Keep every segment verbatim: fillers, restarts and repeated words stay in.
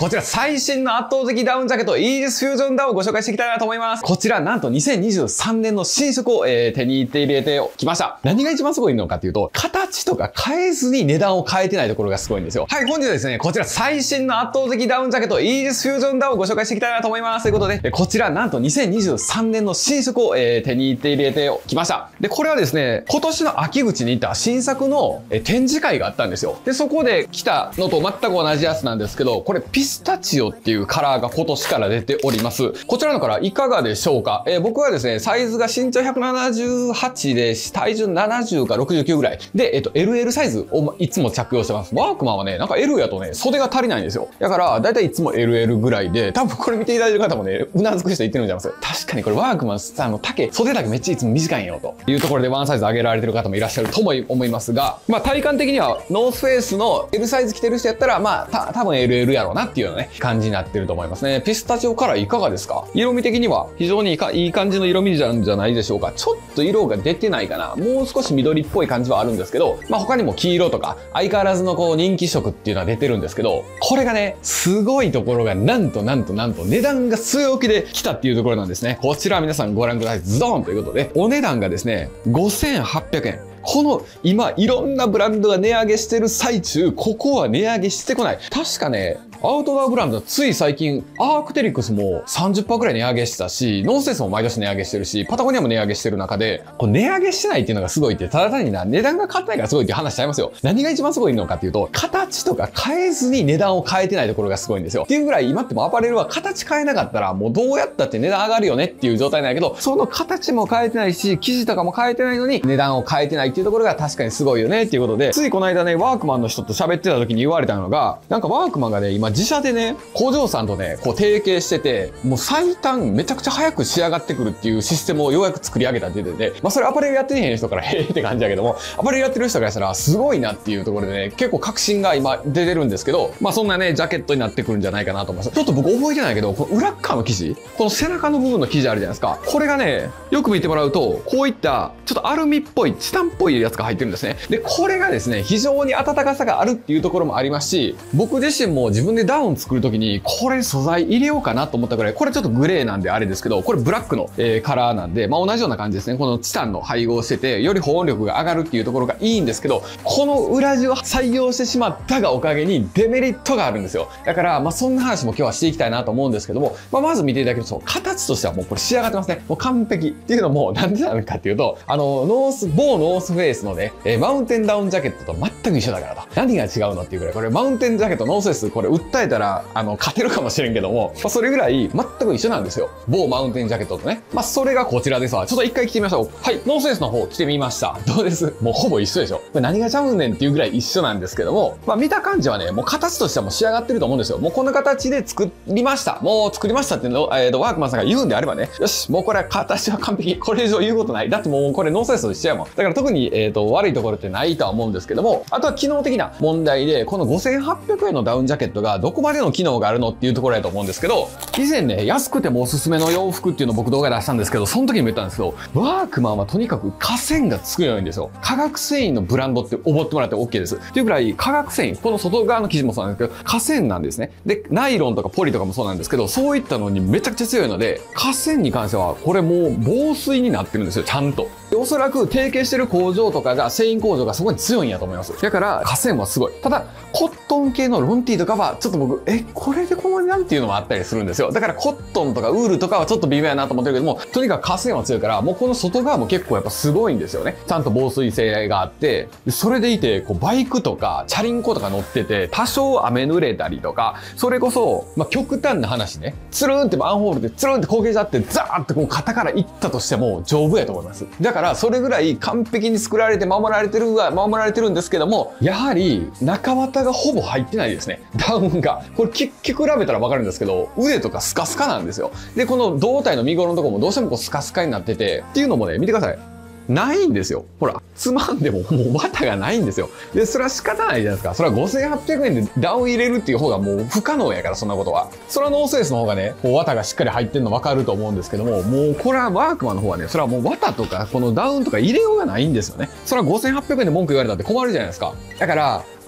こちら最新の圧倒的ダウンジャケット、イージスフュージョンダウンをご紹介していきたいなと思います。こちらなんとにせんにじゅうさんねんの新色を、えー、手に入れて入れてきました。何が一番すごいのかっていうと、形とか変えずに値段を変えてないところがすごいんですよ。はい、本日はですね、こちら最新の圧倒的ダウンジャケット、イージスフュージョンダウンをご紹介していきたいなと思います。ということで、こちらなんとにせんにじゅうさんねんの新色を、えー、手に入れて入れてきました。で、これはですね、今年の秋口に行った新作の、えー、展示会があったんですよ。で、そこで来たのと全く同じやつなんですけど、これピスタチオっていうカラーが今年から出ております。こちらのカラーいかがでしょうか？えー、僕はですね、サイズが身長ひゃくななじゅうはちで、体重ななじゅうかろくじゅうきゅうぐらい。で、えっと、エルエル サイズをいつも着用してます。ワークマンはね、なんか エル やとね、袖が足りないんですよ。だから、だいたいいつも エルエル ぐらいで、多分これ見ていただいてる方もね、うなずく人言ってるんじゃないですか。確かにこれワークマン、あの、丈、袖だけめっちゃいつも短いんよ、というところでワンサイズ上げられてる方もいらっしゃるとも思いますが、まあ、体感的には、ノースフェイスの L サイズ着てる人やったら、まあ、た、多分 エルエル やろうなっていうようなね、感じになってると思いますね。ピスタチオカラーいかがですか？色味的には非常にいいか、いい感じの色味なんじゃないでしょうか。ちょっと色が出てないかな。もう少し緑っぽい感じはあるんですけど、まあ、他にも黄色とか、相変わらずのこう人気色っていうのは出てるんですけど、これがね、すごいところがなんとなんとなんと値段が据え置きで来たっていうところなんですね。こちら皆さんご覧ください。ズドーンということで、お値段がですね、ごせんはっぴゃくえん。この今いろんなブランドが値上げしてる最中、ここは値上げしてこない。確かね、アウトドアブランドはつい最近、アークテリクスも さんじゅっパーセント くらい値上げしたし、ノースフェイスも毎年値上げしてるし、パタゴニアも値上げしてる中で、これ値上げしてないっていうのがすごいって、ただ単にな、値段が変わってないからすごいっていう話しちゃいますよ。何が一番すごいのかっていうと、形とか変えずに値段を変えてないところがすごいんですよ。っていうぐらい今ってもアパレルは形変えなかったら、もうどうやったって値段上がるよねっていう状態なんだけど、その形も変えてないし、生地とかも変えてないのに値段を変えてないっていうところが確かにすごいよねっていうことで、ついこの間ね、ワークマンの人と喋ってた時に言われたのが、なんかワークマンがね、今自社でね、工場さんとね、こう提携してて、もう最短めちゃくちゃ早く仕上がってくるっていうシステムをようやく作り上げたって言ってて、まあそれアパレルやってへん人からへえって感じだけども、アパレルやってる人からしたらすごいなっていうところでね、結構確信が今出てるんですけど、まあそんなね、ジャケットになってくるんじゃないかなと思います。ちょっと僕覚えてないけど、この裏側の生地、この背中の部分の生地あるじゃないですか。これがね、よく見てもらうと、こういったちょっとアルミっぽい、チタンっぽいやつが入ってるんですね。で、これがですね、非常に暖かさがあるっていうところもありますし、僕自身も自分でダウン作るときに、これ素材入れようかなと思ったぐらい、これちょっとグレーなんであれですけど、これブラックの、えー、カラーなんで、まあ同じような感じですね。このチタンの配合してて、より保温力が上がるっていうところがいいんですけど、この裏地を採用してしまったがおかげにデメリットがあるんですよ。だから、まあそんな話も今日はしていきたいなと思うんですけども、まあまず見ていただけると、形としてはもうこれ仕上がってますね。もう完璧。っていうのも、なんでなのかっていうと、あの、ノース、某ノースフェイスのね、えー、マウンテンダウンジャケットと全く一緒だからと。何が違うのっていうぐらい、これマウンテンジャケット、ノースフェイス、これ訴えたら、あの、勝てるかもしれんけども、まあ、それぐらい全く一緒なんですよ。某マウンテンジャケットとね。まあ、それがこちらですわ。ちょっと一回着てみましょう。はい、ノースフェイスの方着てみました。どうです？もうほぼ一緒でしょ。これ何がちゃうねんっていうぐらい一緒なんですけども、まあ、見た感じはね、もう形としてはもう仕上がってると思うんですよ。もうこの形で作りました。もう作りましたっていうのを、えーと、ワークマンさんが言うんであればね、よし、もうこれは形は完璧。これ以上言うことない。だってもうこれノースフェイスと一緒やもん。だから特に、えーと、悪いところってないとは思うんですけども、あとは機能的な問題で、このごせんはっぴゃくえんのダウンジャケットがどこまでの機能があるのっていうところやと思うんですけど、以前ね、安くてもおすすめの洋服っていうのを僕動画で出したんですけど、その時にも言ったんですけど、ワークマンはとにかく化繊がつくようにですよ。化学繊維のブランドって思ってもらって OK です。っていうぐらい化学繊維、この外側の生地もそうなんですけど、化繊なんですね。で、ナイロンとかポリとかもそうなんですけど、そういったのにめちゃくちゃ強いので、化繊に関してはこれもう防水になってるんですよ、ちゃんと。で、おそらく提携してる工場とかが、繊維工場がそこに強いんやと思います。だから、化繊はすごい。ただ、コットン系のロンティーとかは、ちょっと僕、え、これでこの値段っていうのもあったりするんですよ。だから、コットンとかウールとかはちょっと微妙やなと思ってるけども、とにかく化繊は強いから、もうこの外側も結構やっぱすごいんですよね。ちゃんと防水性があって、それでいて、こう、バイクとか、チャリンコとか乗ってて、多少雨濡れたりとか、それこそ、まあ、極端な話ね、つるんってマンホールでつるんって焦げちゃって、ザーってこう肩からいったとしても丈夫やと思います。だから、それぐらい完璧に作られて守られてるは守られてるんですけども、やはり中綿がほぼ入ってないですね。ダウンが。これ聞き比べたらわかるんですけど、腕とかスカスカなんですよ。で、この胴体の身頃のところもどうしてもこうスカスカになってて、っていうのもね、見てください。ないんですよ。ほら、つまんでももう綿がないんですよ。で、それは仕方ないじゃないですか。それはごせんはっぴゃくえんでダウン入れるっていう方がもう不可能やから、そんなことは。それはノースフェイスの方がね、こう綿がしっかり入ってるの分かると思うんですけども、もうこれはワークマンの方はね、それはもう綿とかこのダウンとか入れようがないんですよね。それはごせんはっぴゃくえんで文句言われたって困るじゃないですか。だから、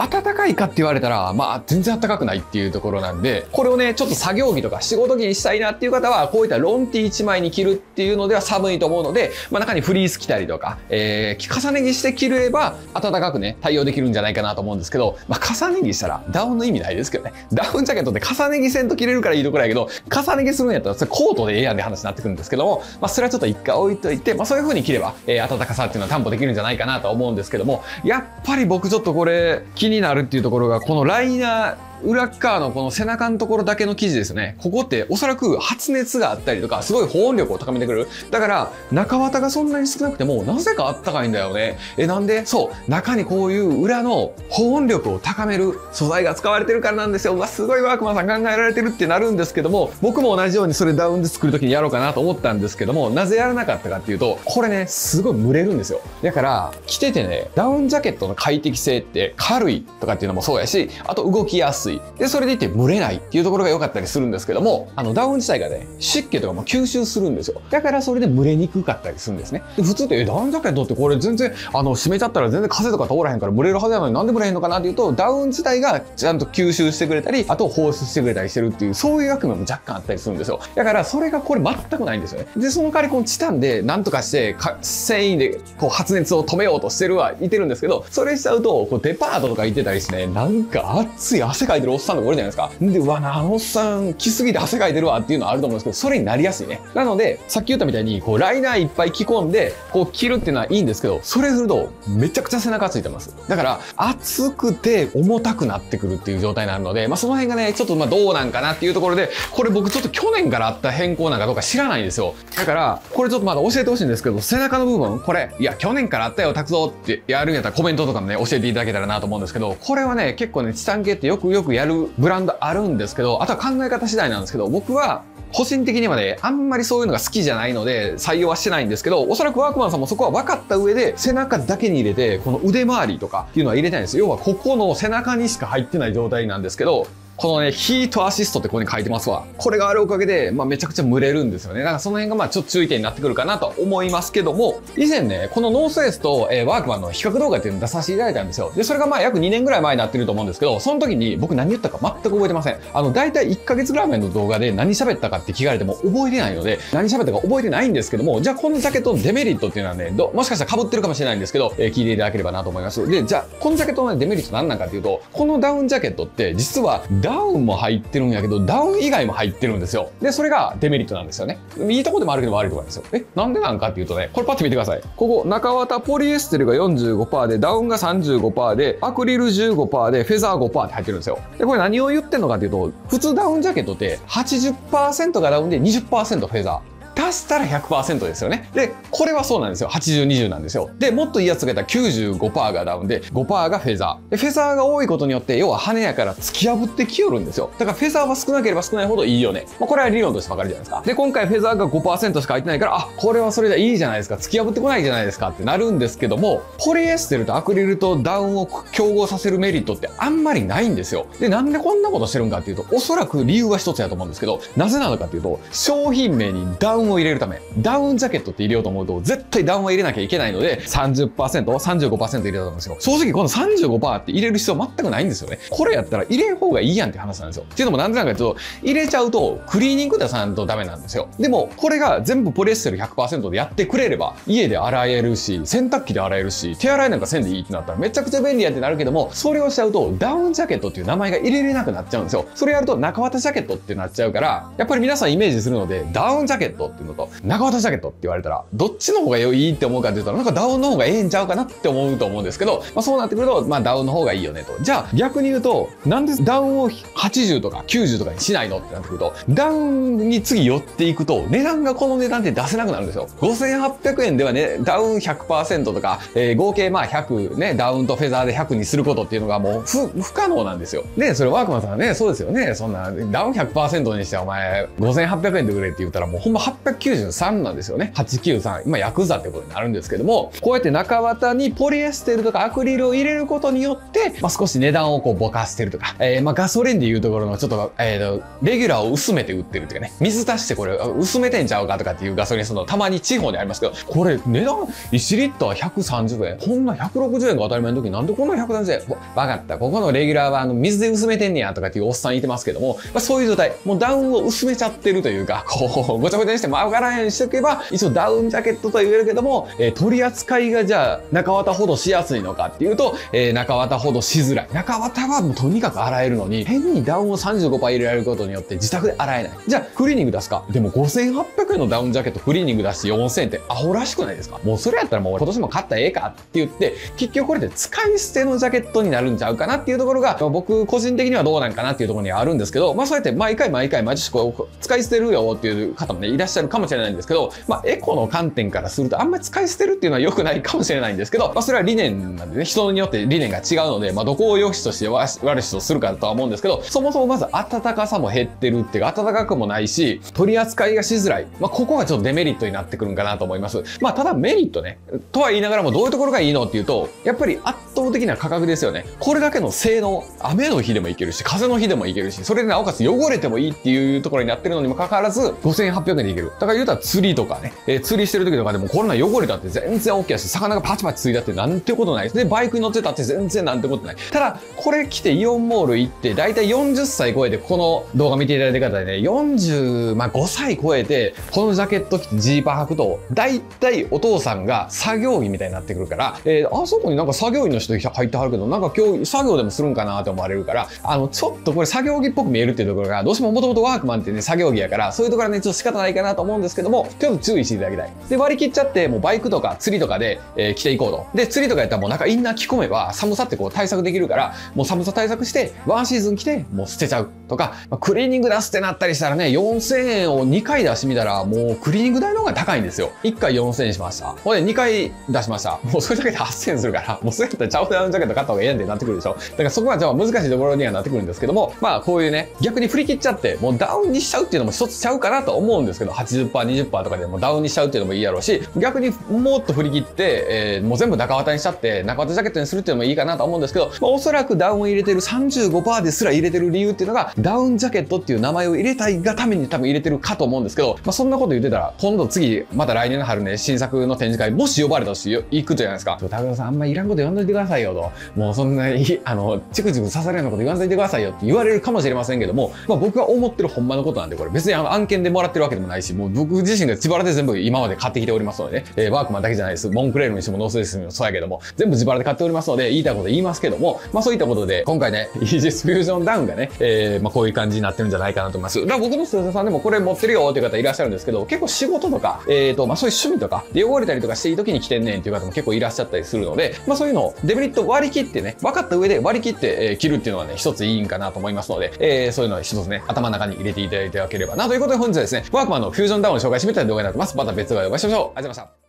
暖かいかって言われたら、まあ、全然暖かくないっていうところなんで、これをね、ちょっと作業着とか仕事着にしたいなっていう方は、こういったロンティいちまいに着るっていうのでは寒いと思うので、まあ、中にフリース着たりとか、えー、重ね着して着れば、暖かくね、対応できるんじゃないかなと思うんですけど、まあ、重ね着したら、ダウンの意味ないですけどね。ダウンジャケットって重ね着せんと着れるからいいところやけど、重ね着するんやったら、それコートでええやんって話になってくるんですけども、まあ、それはちょっと一回置いといて、まあ、そういう風に着れば、えー、暖かさっていうのは担保できるんじゃないかなと思うんですけども、やっぱり僕ちょっとこれ気になるっていうところが、このライナー、裏側のこの背中のところだけの生地ですね。ここっておそらく発熱があったりとか、すごい保温力を高めてくる。だから、中綿がそんなに少なくても、なぜかあったかいんだよね。え、なんでそう、中にこういう裏の保温力を高める素材が使われてるからなんですよ。うわ、すごいワークマンさん考えられてるってなるんですけども、僕も同じようにそれダウンで作るときにやろうかなと思ったんですけども、なぜやらなかったかっていうと、これね、すごい蒸れるんですよ。だから、着ててね、ダウンジャケットの快適性って軽いとかっていうのもそうやし、あと動きやすい。で、それでいて蒸れないっていうところが良かったりするんですけども、あのダウン自体がね、湿気とかも吸収するんですよ。だからそれで蒸れにくかったりするんですね。で普通ってダウンジャケットってこれ全然あの閉めちゃったら全然風とか通らへんから蒸れるはずなのになんで蒸れへんのかなっていうと、ダウン自体がちゃんと吸収してくれたり、あと放出してくれたりしてるっていう、そういう役目も若干あったりするんですよ。だからそれがこれ全くないんですよね。で、その代わりこのチタンでなんとかしてか繊維でこう発熱を止めようとしてるはいてるんですけど、それしちゃうとこうデパートとか行ってたりしてね、なんか熱い汗かいてるおっさんとかおるじゃないですか。で、うわ、あのおっさん着すぎて汗かいてるわっていうのはあると思うんですけど、それになりやすいね。なので、さっき言ったみたいに、こう、ライナーいっぱい着込んで、こう、着るっていうのはいいんですけど、それすると、めちゃくちゃ背中ついてます。だから、熱くて重たくなってくるっていう状態になるので、まあ、その辺がね、ちょっとまあ、どうなんかなっていうところで、これ僕ちょっと去年からあった変更なんかどうか知らないんですよ。だから、これちょっとまだ教えてほしいんですけど、背中の部分、これ、いや、去年からあったよ、拓蔵ってやるんやったらコメントとかもね、教えていただけたらなと思うんですけど、これはね、結構ね、チタン系ってよくよくやるブランドあるんですけど、あとは考え方次第なんですけど、僕は、個人的にはね、あんまりそういうのが好きじゃないので、採用はしてないんですけど、おそらくワークマンさんもそこは分かった上で、背中だけに入れて、この腕周りとかっていうのは入れたいんですよ。要は、ここの背中にしか入ってない状態なんですけど、このね、ヒートアシストってここに書いてますわ。これがあるおかげで、まあめちゃくちゃ蒸れるんですよね。だからその辺がまあちょっと注意点になってくるかなと思いますけども、以前ね、このノースフェイスと、えー、ワークマンの比較動画っていうのを出させていただいたんですよ。で、それがまあ約にねんぐらい前になってると思うんですけど、その時に僕何言ったか全く覚えてません。あの、だいたいいっかげつぐらい前の動画で何喋ったかって聞かれても覚えてないので、何喋ったか覚えてないんですけども、じゃあこのジャケットのデメリットっていうのはね、どもしかしたら被ってるかもしれないんですけど、えー、聞いていただければなと思います。で、じゃあこのジャケットのデメリット何なんかっていうと、このダウンジャケットって実はダウンも入ってってるんやけど、ダウン以外も入ってるんですよ。で、それがデメリットなんですよね。いいとこでもあるけど悪いとこなんですよ。え、なんでなんかっていうとね、これパッと見てください。ここ、中綿ポリエステルが よんじゅうごパーセント で、ダウンが さんじゅうごパーセント で、アクリル じゅうごパーセント で、フェザー ごパーセント って入ってるんですよ。で、これ何を言ってんのかっていうと、普通ダウンジャケットって はちじゅっパーセント がダウンで にじゅっパーセント フェザー。足したら ひゃくパーセント ですよね。で、これはそうなんですよ。はちじゅう、にじゅうなんですよ。で、もっといいやつがいたら きゅうじゅうごパーセント がダウンで、ごパーセント がフェザー。で、フェザーが多いことによって、要は羽やから突き破ってきよるんですよ。だからフェザーは少なければ少ないほどいいよね。まあ、これは理論としてわかるじゃないですか。で、今回フェザーが ごパーセント しか入ってないから、あ、これはそれでいいじゃないですか。突き破ってこないじゃないですかってなるんですけども、ポリエステルとアクリルとダウンを競合させるメリットってあんまりないんですよ。で、なんでこんなことしてるんかっていうと、おそらく理由は一つやと思うんですけど、なぜなのかっていうと、商品名にダウンを入れるため。ダウンジャケットって入れようと思うと、絶対ダウンは入れなきゃいけないので、さんじゅっパーセント、さんじゅうごパーセント 入れたと思うんですよ。正直この さんじゅうごパーセント って入れる必要全くないんですよね。これやったら入れん方がいいやんって話なんですよ。っていうのもなんでなんかというと、入れちゃうとクリーニング出さないとダメなんですよ。でも、これが全部ポリエステル ひゃくパーセント でやってくれれば、家で洗えるし、洗濯機で洗えるし、手洗いなんかせんでいいってなったらめちゃくちゃ便利やってなるけども、それをしちゃうと、ダウンジャケットっていう名前が入れれなくなっちゃうんですよ。それやると中綿ジャケットってなっちゃうから、やっぱり皆さんイメージするので、ダウンジャケットっていうのと、中綿ジャケットって言われたら、どっちの方がいいって思うかって言ったら、なんかダウンの方がええんちゃうかなって思うと思うんですけど、まあそうなってくると、まあダウンの方がいいよねと。じゃあ逆に言うと、なんでダウンをはちじゅうとかきゅうじゅうとかにしないのってなってくると、ダウンに次寄っていくと、値段がこの値段で出せなくなるんですよ。ごせんはっぴゃくえんではね、ダウン ひゃくパーセント とか、えー、合計まあひゃくね、ダウンとフェザーでひゃくにすることっていうのがもう不、不可能なんですよ。で、それワークマンさんはね、そうですよね。そんな、ダウン ひゃくパーセント にしてお前ごせんはっぴゃくえんで売れって言ったらもうほんまはっぴゃくちきゅうじゅうさんなんですよね。はちきゅうさん。今、ヤクザってことになるんですけども、こうやって中綿にポリエステルとかアクリルを入れることによって、まあ、少し値段をこうぼかしてるとか、えー、まあガソリンでいうところのちょっと、えーと、レギュラーを薄めて売ってるっていうかね、水足してこれ薄めてんちゃうかとかっていうガソリンそのたまに地方にありますけど、これ値段いちリッターひゃくさんじゅうえん。こんなひゃくろくじゅうえんが当たり前の時になんでこんなひゃくさんじゅうえん？わかった。ここのレギュラーはあの水で薄めてんねやとかっていうおっさんいてますけども、まあ、そういう状態。もうダウンを薄めちゃってるというか、こう、ごちゃごちゃにしてもわからんようにしておけば、一応ダウンジャケットとは言えるけども、えー、取り扱いがじゃあ中綿ほどしやすいのかっていうと、えー、中綿ほどしづらい。中綿はもうとにかく洗えるのに、変にダウンを さんじゅうごパーセント 入れられることによって自宅で洗えない。じゃあクリーニング出すか。でもごせんはっぴゃくえんのダウンジャケットクリーニング出してよんせんえんってアホらしくないですか？もうそれやったらもう今年も買ったらええかって言って、結局これで使い捨てのジャケットになるんちゃうかなっていうところが、僕個人的にはどうなんかなっていうところにはあるんですけど、まあそうやって毎回毎回毎年こう使い捨てるよっていう方もね、いらっしゃるかもしれないんですけど、まあエコの観点からするとあんまり使い捨てるっていうのは良くないかもしれないんですけど、まあそれは理念なんでね、人によって理念が違うので、まあどこを良しとして悪しとするかとは思うんですけど、そもそもまず暖かさも減ってるっていうか、暖かくもないし、取り扱いがしづらい。まあここがちょっとデメリットになってくるんかなと思います。まあただメリットね、とは言いながらもどういうところがいいのっていうと、やっぱり圧倒的な価格ですよね。これだけの性能、雨の日でもいけるし、風の日でもいけるし、それでなおかつ汚れてもいいっていうところになってるのにもかかわらず、ごせんはっぴゃくえんでいける。だから言うたら釣りとかね、えー、釣りしてる時とかでもこんな汚れたって全然 OK だし、魚がパチパチついたってなんてことないですね。バイクに乗ってたって全然なんてことない。ただ、これ来てイオンモール行って、だいたいよんじゅっさい超えて、この動画見ていただいた方でね、よんじゅうごさい超えて、このジャケット着てジーパン履くと、だいたいお父さんが作業着みたいになってくるから、えー、あそこになんか作業員の人入ってはるけど、なんか今日作業でもするんかなって思われるから、あの、ちょっとこれ作業着っぽく見えるっていうところが、どうしてももともとワークマンってね、作業着やから、そういうところはね、ちょっと仕方ないかなと思うんですけども、ちょっと注意していただきたい。で、割り切っちゃって、もうバイクとか釣りとかで、えー、着ていこうと。で、釣りとかやったらもうなんかインナー着込めば、寒さってこう対策できるから、もう寒さ対策して、ワンシーズン着て、もう捨てちゃうとか、まあ、クリーニング出すってなったりしたらね、よんせんえんをにかい出してみたら、もうクリーニング代の方が高いんですよ。いっかいよんせんえんしました。ほんでにかい出しました。もうそれだけではっせんえんするから、もうそれやったらチャオダウンジャケット買った方がええやんってなってくるでしょ。だからそこはじゃあ難しいところにはなってくるんですけども、まあこういうね、逆に振り切っちゃって、もうダウンにしちゃうっていうのも一つちゃうかなと思うんですけど、はちじゅっパーセント、にじゅっパーセント とかでもダウンにしちゃうっていうのもいいやろうし、逆にもっと振り切って、えー、もう全部中綿にしちゃって、中綿ジャケットにするっていうのもいいかなと思うんですけど、まあ、おそらくダウンを入れてる さんじゅうごパーセント ですら入れてる理由っていうのが、ダウンジャケットっていう名前を入れたいがために多分入れてるかと思うんですけど、まあそんなこと言ってたら、今度次、また来年の春ね、新作の展示会、もし呼ばれたとして行くじゃないですか。高田さん、あんまいらんこと言わんといてくださいよと。もうそんな、あの、チクチク刺されるようなこと言わんといてくださいよって言われるかもしれませんけども、まあ僕が思ってるほんまのことなんで、これ別にあの案件でもらってるわけでもないし、もう僕自身が自腹で全部今まで買ってきておりますのでね、えー、ワークマンだけじゃないです。モンクレールにしてもノースレースにもそうやけども、全部自腹で買っておりますので、言いたいこと言いますけども、まあそういったことで、今回ね、イージスフュージョンダウンがね、えー、まあこういう感じになってるんじゃないかなと思います。だから僕のスタッフさんでもこれ持ってるよっていう方いらっしゃるんですけど、結構仕事とか、えーと、まあそういう趣味とか、で汚れたりとかしていい時に着てんねんっていう方も結構いらっしゃったりするので、まあそういうのをデメリット割り切ってね、分かった上で割り切って、えー、着るっていうのはね、一ついいんかなと思いますので、えー、そういうのは一つね、頭の中に入れていただいていただければなということで本日はですね、ワークマンのフュージョンダウンを紹介してみたいな動画になってます。また別動画でお会いしましょう。ありがとうございました。